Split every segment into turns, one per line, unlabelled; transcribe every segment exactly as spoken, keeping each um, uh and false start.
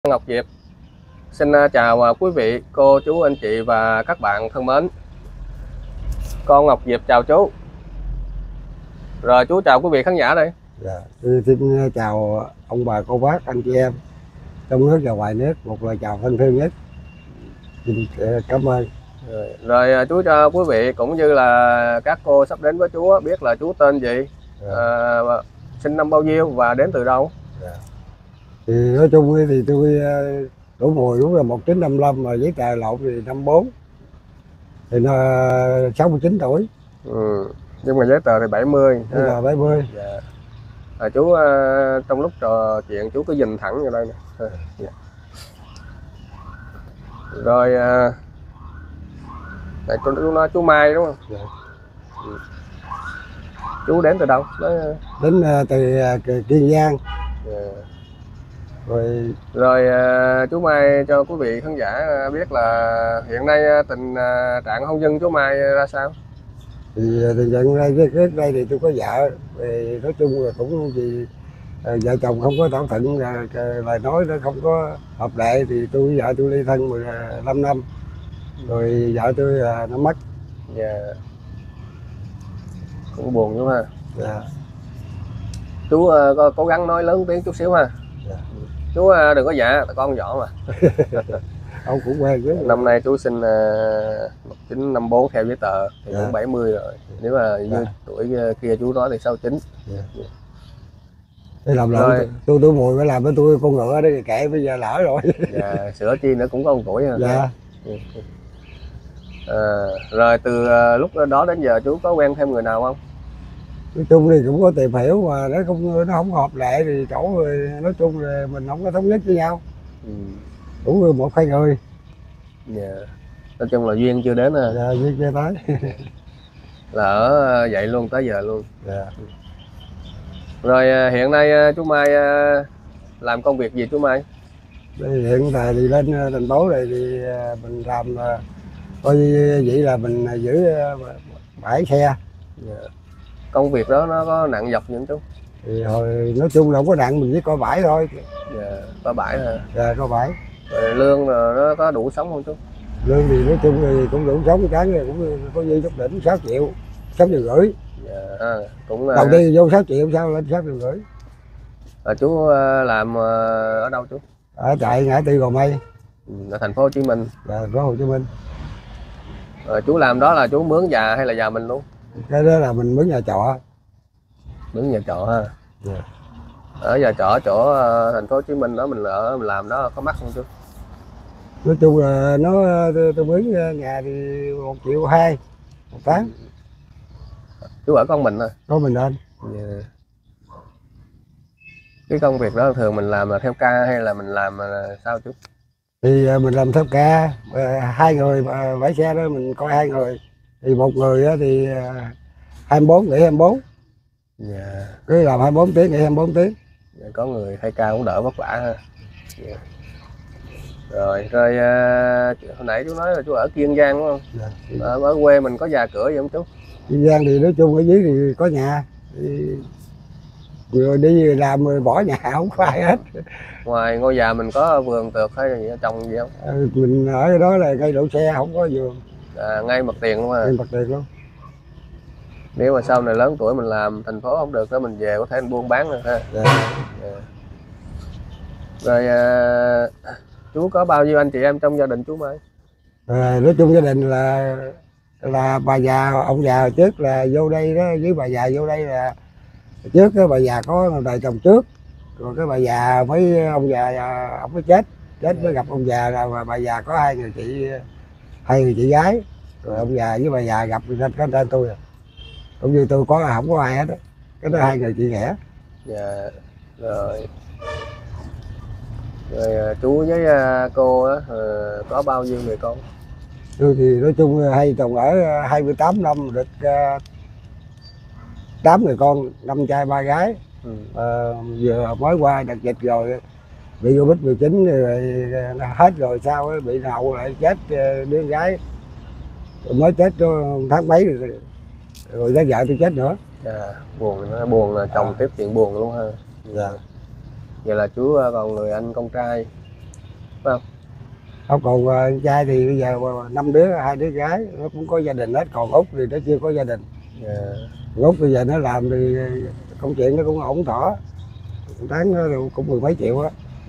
Ngọc Diệp xin chào quý vị, cô, chú, anh chị và các bạn thân mến. Con Ngọc Diệp chào chú. Rồi chú chào quý vị khán giả đây.
Dạ, xin chào ông bà cô bác anh chị em trong nước và ngoài nước, một lời chào thân thương nhất. Xin cảm ơn.
Rồi, rồi chú cho quý vị cũng như là các cô sắp đến với chú biết là chú tên gì, dạ. à, sinh năm bao nhiêu và đến từ đâu.
Dạ. Thì nói chung thì tôi đủ mùi đúng là một chín năm lăm, mà giấy tờ lộn thì năm bốn, thì nó sáu mươi chín tuổi.
Ừ. Nhưng mà giấy tờ thì bảy mươi.
Giấy tờ bảy mươi.
Dạ. À, chú uh, trong lúc trò chuyện chú cứ nhìn thẳng vào đây nè. Dạ. Rồi uh, Đấy, chú, chú nói chú Mai đúng không? Dạ. Ừ. Chú đến từ đâu? Nói...
Đến uh, từ uh, Kiên Giang.
Dạ.
Rồi
rồi uh, chú Mai cho quý vị khán giả biết là hiện nay tình uh, trạng hôn nhân chú Mai ra sao?
Thì tình trạng đây trước đây thì tôi có vợ, thì nói chung là cũng vì uh, vợ chồng không có thỏa thuận, uh, lời nói nó không có hợp lệ, thì tôi với vợ tôi ly thân mười lăm năm. Rồi vợ tôi là nó mất.
Dạ. Cũng buồn đúng ha.
Dạ.
Chú uh, có cố gắng nói lớn tiếng chút xíu ha. Dạ. Chú uh, đừng có dạ, con nhỏ mà.
Ông cũng quen chứ.
Năm nay chú sinh một chín năm bốn theo giấy tờ thì
dạ.
cũng bảy mươi rồi. Nếu mà như dạ. tuổi kia chú nói thì sáu chín. Dạ. Dạ.
Thế làm rồi tôi tôi mùi phải làm với tôi con ngựa đấy, kệ bây giờ lỡ rồi.
Dạ, sửa chi nữa cũng có một tuổi.
Dạ.
À, rồi từ lúc đó đến giờ chú có quen thêm người nào không?
Nói chung thì cũng có tìm hiểu, mà nó không nó không hợp lệ thì chỗ người nói chung là mình không có thống nhất với nhau. Ừ. Đủ một hai người.
Dạ. Nói chung là duyên chưa đến à.
Dạ, duyên chưa tới.
Là ở vậy luôn tới giờ luôn.
Dạ.
Rồi hiện nay chú Mai làm công việc gì chú Mai?
Hiện tại thì lên thành phố này thì mình làm coi vậy là mình giữ bãi xe.
Dạ. Công việc đó nó có nặng nhọc những chú?
Thì hồi nói chung là không có nặng, mình chỉ coi bãi thôi.
Dạ, có bãi hả?
Dạ, có bãi.
Rồi lương rồi nó có đủ sống không chú?
Lương thì nói chung thì cũng đủ sống, cái này cũng có như chút đỉnh sáu triệu, sáu triệu rưỡi.
Dạ, à, cũng
đầu tiên vô sáu triệu sao lên sáu triệu rưỡi.
À, chú làm ở đâu chú?
Ở tại ngã tư Gò Mây.
Ừ, ở thành phố Hồ Chí Minh.
Dạ, thành phố Hồ Chí Minh.
Rồi chú làm đó là chú mướn nhà hay là nhà mình luôn?
Cái đó là mình mướn nhà trọ.
Mướn nhà trọ ha.
Dạ.
Ở nhà trọ chỗ thành phố Hồ Chí Minh đó mình ở mình làm đó có mắc không chú?
Nói chung là nó tôi mướn nhà thì một triệu hai một tháng.
Chú ở con mình thôi?
Có mình lên.
Yeah. Cái công việc đó thường mình làm là theo ca hay là mình làm là sao chú?
Thì mình làm theo ca, hai người bãi xe đó mình coi hai người, thì một người thì hai mươi bốn nghỉ hai mươi bốn.
Yeah.
Cứ làm hai mươi bốn tiếng nghỉ hai mươi bốn tiếng.
Yeah, có người thay ca cũng đỡ vất vả ha. Yeah. Rồi rồi uh, hồi nãy chú nói là chú ở Kiên Giang đúng không? Dạ. Ở, ở quê mình có nhà cửa gì không chú?
Kiên Giang thì nói chung ở dưới thì có nhà, thì rồi đi làm rồi bỏ nhà không có ai hết.
Ngoài ngôi nhà mình có vườn tược hay gì trồng gì không?
À, mình ở đó là cây đậu xe, không có vườn.
À, ngay mặt tiền luôn à? Ngay
mặt tiền luôn.
Nếu mà sau này lớn tuổi mình làm thành phố không được đó, mình về có thể buôn bán được ha. Dạ. Dạ. Rồi à, chú có bao nhiêu anh chị em trong gia đình chú Mai?
À, nói chung gia đình là là bà già ông già trước là vô đây đó, với bà già vô đây là trước cái bà già có đời chồng trước, rồi cái bà già mấy ông già ông mới chết chết mới gặp ông già, rồi bà già có hai người chị hai người chị gái, rồi ông già với bà già gặp nên có tên tôi, cũng như tôi có không có ai hết đó. Cái đó hai người chị ghẻ.
Dạ. Rồi rồi chú với cô á có bao nhiêu người con?
Tôi thì nói chung hai chồng ở hai mươi tám năm được tám người con, năm trai ba gái. Ừ. À, vừa mới qua đợt dịch rồi bị Covid mười chín rồi hết rồi, sau bị nậu lại chết đứa gái, rồi mới chết tháng mấy rồi, rồi tới vợ tôi chết nữa.
À, buồn, nó buồn là chồng à. Tiếp chuyện buồn luôn ha.
Dạ.
Vậy là chú còn người anh con trai. phải không?
Không, còn uh, trai thì bây giờ năm đứa, hai đứa gái nó cũng có gia đình hết, còn Út thì nó chưa có gia đình.
Yeah.
Út bây giờ nó làm thì công chuyện nó cũng ổn thỏa, tháng nó cũng mười mấy triệu á.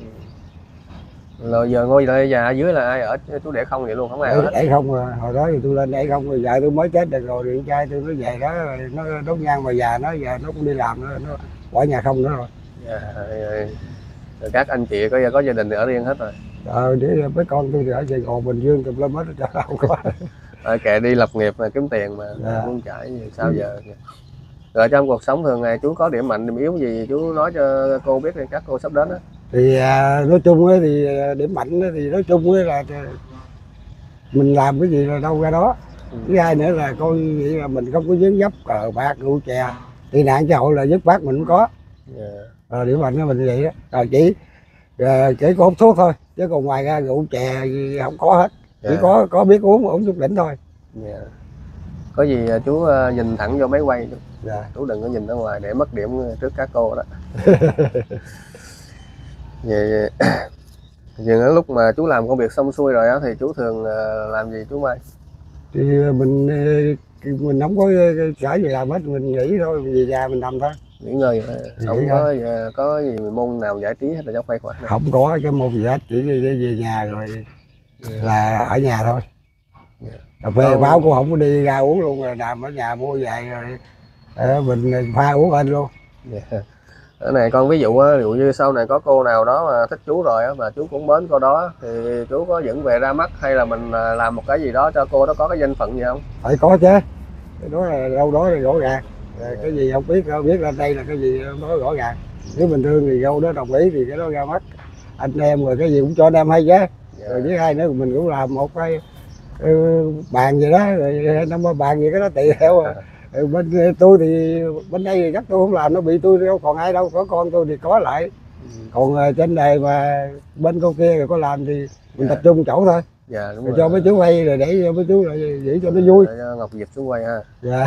Rồi giờ ngôi lại nhà ở dưới là ai ở, chú để không vậy luôn, không ai ở hết?
Để không à. Hồi đó thì tôi lên để không, rồi vợ tôi mới chết được rồi, thì trai tôi nó về đó rồi nó đốt nhang, mà già nó giờ nó cũng đi làm nữa, nó bỏ nhà không nữa rồi.
Yeah. Rồi các anh chị có có gia đình thì ở riêng hết rồi.
Ờ, để mấy con tôi thì ở Sài Gòn, Bình Dương tùm lum hết, cho không có.
Ở kệ đi lập nghiệp mà kiếm tiền mà, yeah. Muốn chạy gì sao ừ. giờ. Rồi trong cuộc sống thường ngày chú có điểm mạnh điểm yếu gì chú nói cho cô biết đi, các cô sắp đến đó.
Thì à, nói chung ấy, thì điểm mạnh ấy, thì nói chung ấy là mình làm cái gì là đâu ra đó. Ừ. Thứ hai nữa là coi nghĩ là mình không có dướng dấp cờ bạc rượu chè, tị nạn xã hội là dứt bát mình cũng có. Yeah. À, điểm mạnh của mình vậy đó. Rồi chỉ à, chỉ có hút thuốc thôi, chứ còn ngoài ra rượu chè gì không có hết. Yeah. Chỉ có có biết uống uống chút đỉnh thôi. Yeah.
Có gì chú nhìn thẳng vô máy quay chú.
Dạ.
Chú đừng có nhìn ra ngoài để mất điểm trước các cô đó. Vậy giờ lúc mà chú làm công việc xong xuôi rồi á thì chú thường làm gì chú Mai?
Thì mình mình không có sở gì làm hết, mình nghỉ thôi, mình về nhà mình nằm thôi.
Nghỉ ngơi vậy. Không có có gì môn nào giải trí hết là cháu khoe khoắn?
Không có cái môn gì hết, chỉ về nhà rồi. Yeah. Là ở nhà thôi. Yeah. Cà phê không. Báo cũng không có đi ra uống luôn, rồi nằm ở nhà mua về rồi à, mình pha uống anh luôn.
Yeah. Cái này con ví dụ á, ví dụ như sau này có cô nào đó mà thích chú rồi á, mà chú cũng mến cô đó thì chú có dẫn về ra mắt hay là mình làm một cái gì đó cho cô đó có cái danh phận gì không?
Phải có chứ, cái đó là đâu đó thì rõ ràng. Yeah. Cái gì không biết không biết lên đây là cái gì nói rõ ràng. Nếu bình thường thì đâu đó đồng ý thì cái đó ra mắt anh em, rồi cái gì cũng cho anh em hay chứ. Yeah. Rồi với hai nữa mình cũng làm một cái uh, bàn gì đó, rồi năm ba bàn gì cái đó tùy theo. Ừ, bên tôi thì bên đây thì chắc tôi không làm, nó bị tôi đâu còn ai đâu, có con tôi thì có lại. Ừ. Còn uh, trên này mà bên cô kia rồi có làm thì mình yeah. tập trung chỗ thôi. Dạ, đúng rồi. Cho mấy chú quay rồi để cho mấy chú lại giữ cho nó vui.
Để cho Ngọc Diệp xuống quay ha.
Dạ.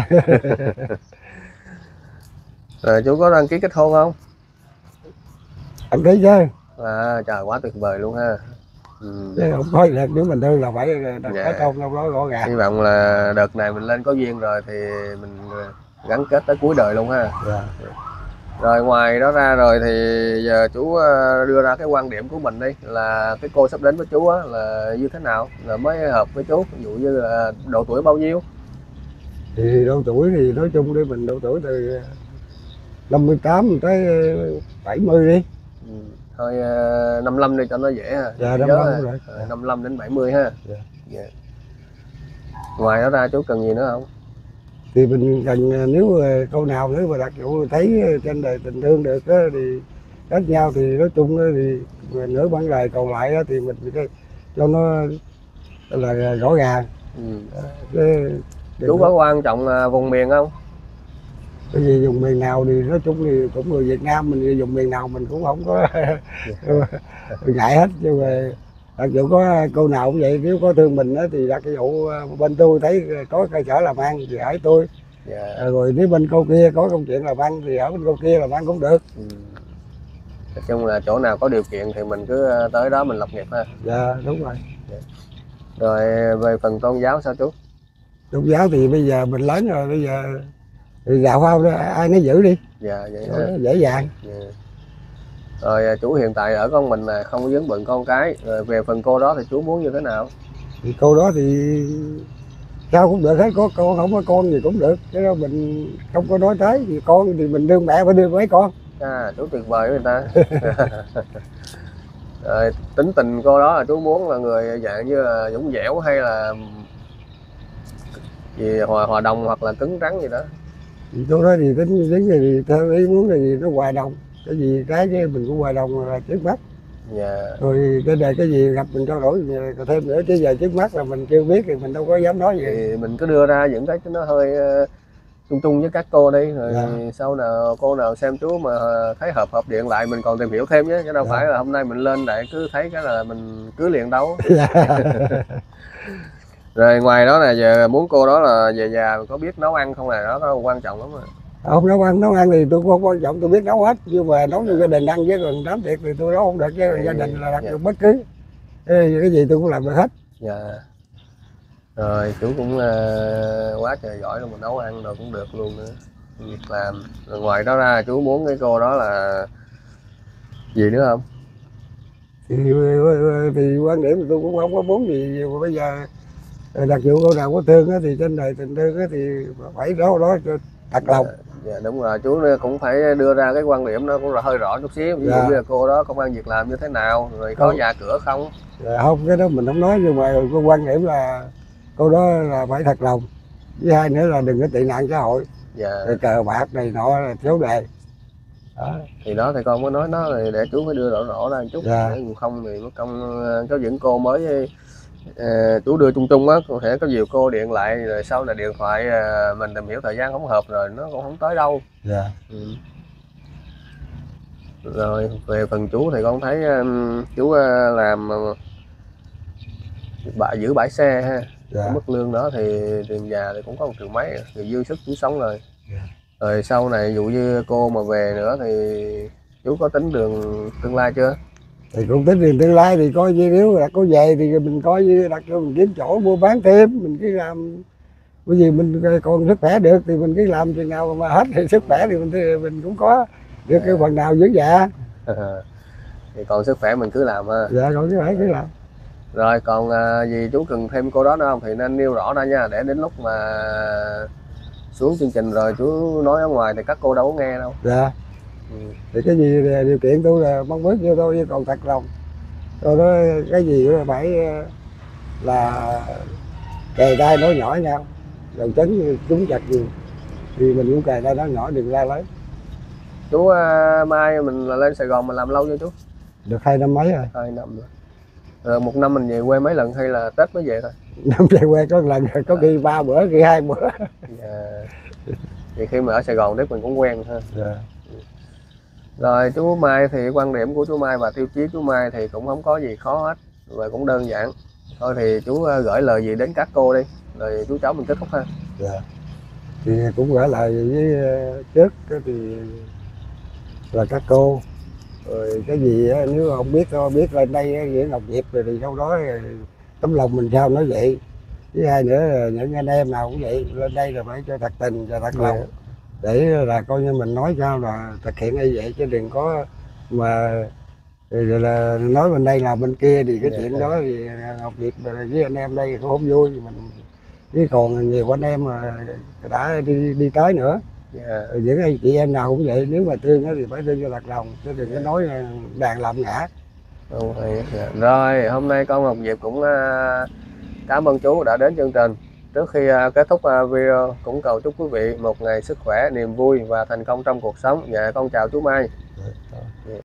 Rồi chú có đăng ký kết hôn không?
Đăng ký chứ.
À, trời quá tuyệt vời luôn ha.
Ừ. Chứ không có được, nếu mình thương là phải đặt
dạ.
kết hôn đâu đó rõ ràng.
Hy vọng là đợt này mình lên có duyên rồi thì mình gắn kết tới cuối đời luôn ha. Dạ. Rồi ngoài đó ra rồi thì giờ chú đưa ra cái quan điểm của mình đi, là cái cô sắp đến với chú á là như thế nào là mới hợp với chú, ví dụ như là độ tuổi bao nhiêu?
Thì độ tuổi thì nói chung đi, mình độ tuổi từ năm mươi tám tới bảy mươi đi.
Ừ. Thôi năm mươi lăm đi cho nó dễ ha.
Dạ, năm mươi lăm rồi.
năm mươi lăm đến bảy mươi ha. Dạ. Dạ. Ngoài đó ra chú cần gì nữa không?
Thì mình cần, nếu câu nào nếu mà đặt dụ thấy trên đời tình thương được đó, thì kết nhau thì nói chung đó, thì nửa bản đời còn lại đó, thì mình cho nó là rõ ràng. Ừ. Cái,
chú có quan trọng vùng miền không?
Cái gì dùng miền nào thì nói chung thì cũng người Việt Nam mình dùng miền nào mình cũng không có ngại hết, nhưng mà đặc dụ có cô nào cũng vậy, nếu có thương mình đó, thì đặt cái vụ bên tôi thấy có cơ sở làm ăn thì ở tôi. Yeah. Rồi nếu bên cô kia có công chuyện làm ăn thì ở bên cô kia làm ăn cũng được. Ừ.
Nói chung là chỗ nào có điều kiện thì mình cứ tới đó mình lập nghiệp ha.
Dạ đúng rồi.
Yeah. Rồi về phần tôn giáo sao chú?
Tôn giáo thì bây giờ mình lớn rồi, bây giờ thì đạo Phao đó ai nấy giữ đi.
Dạ vậy
đó, dễ dàng.
Yeah. Rồi chú hiện tại ở con mình là không có vướng bận con cái. Rồi về phần cô đó thì chú muốn như thế nào?
Thì cô đó thì sao cũng được hết, có con không có con gì cũng được, cái đó mình không có nói tới. Thì con thì mình đương mẹ phải đương mấy con.
À, chú tuyệt vời người ta. Rồi, tính tình cô đó là chú muốn là người dạng như là dũng dẻo hay là gì hòa hòa đồng hoặc là cứng rắn gì đó?
Thì cô đó thì tính tính thì theo ý muốn là gì nó hòa đồng, cái gì cái chứ mình cũng hòa đồng là trước mắt. Dạ. Rồi cái đề cái gì gặp mình trao đổi còn thêm nữa, chứ giờ trước mắt là mình chưa biết thì mình đâu có dám nói gì.
Thì mình cứ đưa ra những cái nó hơi uh, chung chung với các cô đi, rồi dạ. Sau nào cô nào xem chú mà thấy hợp hợp điện lại mình còn tìm hiểu thêm nhé, chứ đâu dạ. Phải là hôm nay mình lên để cứ thấy cái là mình cứ liền đâu. Dạ. Rồi ngoài đó là giờ muốn cô đó là về già có biết nấu ăn không, này đó có quan trọng lắm rồi.
Không nấu ăn, nấu ăn thì tôi không quan trọng, tôi biết nấu hết, nhưng mà nấu cho gia đình ăn, với còn đám tiệc thì tôi nấu không được, chứ gia đình là đặt được bất cứ. cái, cái gì tôi cũng làm được hết.
Dạ. Rồi chú cũng uh, quá trời giỏi luôn, mình nấu ăn rồi cũng được luôn nữa, việc làm. Rồi ngoài đó ra chú muốn cái cô đó là gì nữa không?
Thì, thì quan điểm của tôi cũng không có muốn gì nhiều, mà bây giờ đặc vụ cô nào có thương á, thì trên đời tình thương á, thì phải đó đó cho thật lòng.
Dạ, dạ đúng rồi, chú cũng phải đưa ra cái quan điểm nó cũng là hơi rõ chút xíu, ví dụ
Dạ.
như là cô đó công ăn việc làm như thế nào, rồi có
Không.
nhà cửa không.
Dạ, không, cái đó mình không nói, nhưng mà cái quan điểm là cô đó là phải thật lòng, với hai nữa là đừng có tị nạn xã hội.
Dạ.
Rồi cờ bạc này nọ là thiếu đề đó.
Thì đó thì con mới nói nó rồi, để chú phải đưa rõ rõ ra một chút.
Dạ.
Nếu không thì mất công có những cô mới uh, chú đưa chung chung á, có thể có nhiều cô điện lại rồi sau là điện thoại uh, mình tìm hiểu thời gian không hợp rồi nó cũng không tới đâu.
Dạ.
Ừ. Rồi về phần chú thì con thấy um, chú uh, làm uh, bãi giữ bãi xe ha.
Dạ.
Mức lương đó thì tiền già thì cũng có một triệu mấy thì dư sức chú sống rồi.
Dạ.
Rồi sau này dụ như cô mà về nữa thì chú có tính đường tương lai chưa?
Thì cũng tính tiền tương lai thì coi như nếu là có về thì mình coi như đặt cho mình kiếm chỗ mua bán thêm, mình cứ làm, bởi vì mình còn sức khỏe được thì mình cứ làm chừng nào mà hết thì sức khỏe thì mình thì mình cũng có được cái phần nào giữ dạ.
Thì còn sức khỏe mình cứ làm ha.
Dạ còn sức khỏe cứ làm.
Rồi còn à, gì chú cần thêm cô đó nữa không thì nên nêu rõ ra nha, để đến lúc mà xuống chương trình rồi chú nói ở ngoài thì các cô đâu có nghe đâu.
Dạ. Ừ. Thì cái gì điều kiện tôi là mong muốn cho tôi, chứ còn thật lòng tôi nói cái gì cũng phải là kề tay nói nhỏ nhau, đầu chấn chúng chặt gì thì mình cũng kề tay nói nhỏ, đừng la lớn.
Chú uh, mai mình là lên Sài Gòn mình làm lâu chưa chú?
Được hai năm mấy rồi.
Hai năm rồi. Rồi một năm mình về quê mấy lần hay là Tết mới về thôi?
Năm về quê có lần, có khi ba bữa, khi hai bữa.
Dạ. Thì khi mà ở Sài Gòn đấy mình cũng quen ha.
Dạ.
Rồi chú Mai thì quan điểm của chú Mai và tiêu chí chú Mai thì cũng không có gì khó hết và cũng đơn giản. Thôi thì chú gửi lời gì đến các cô đi, rồi chú cháu mình kết thúc ha.
Dạ. Thì cũng gửi lời với trước thì là các cô, rồi cái gì nếu không biết biết lên đây Nguyễn Ngọc Diệp rồi thì sau đó tấm lòng mình sao nói vậy. Với hai nữa là những anh em nào cũng vậy, lên đây là phải cho thật tình và thật lòng, để là coi như mình nói sao là thực hiện như vậy, chứ đừng có mà rồi là nói bên đây là bên kia thì cái
Dạ,
chuyện
dạ.
đó thì Ngọc Diệp với anh em đây cũng không vui, mình chứ còn nhiều anh em mà đã đi đi tới nữa.
Dạ.
Rồi những anh chị em nào cũng vậy, nếu mà thương thì phải thương cho thật lòng, chứ đừng có nói đàn làm ngã.
Okay. Rồi hôm nay con Ngọc Diệp cũng uh, cảm ơn chú đã đến chương trình. Trước khi uh, kết thúc uh, video cũng cầu chúc quý vị một ngày sức khỏe, niềm vui và thành công trong cuộc sống. Dạ con chào chú Mai.